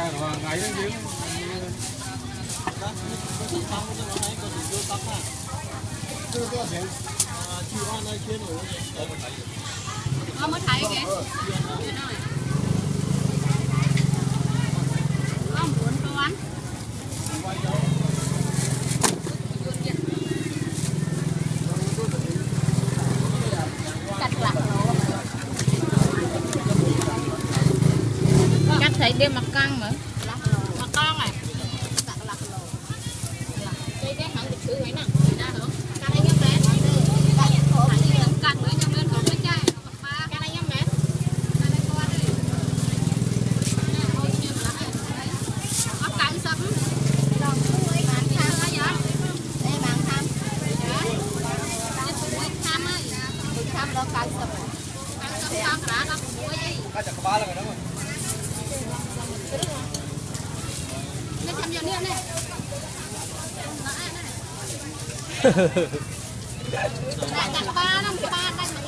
ngày đó chứ. Mới thấy kìa. Có muốn đồ ăn. Cắt thấy đêm mặc căng mà. Mặc con này. Đây cái hàng lịch sử ấy nè. Ra hưởng. Cắt anh em bé. Cắt với nhau lên còn cái chai. Cắt anh em bé. Cắt anh con đi. Ôi nhiều lắm. Có cắn sấm. Bán tham đó vậy. Đây bán tham. Tham ơi. Tham đó cắn sấm. Cắn sấm tham ra nó muối gì. Chắc có 3 lần rồi đó mà. Nó chăm vào này. Đại cả ba năm cái ba đây mà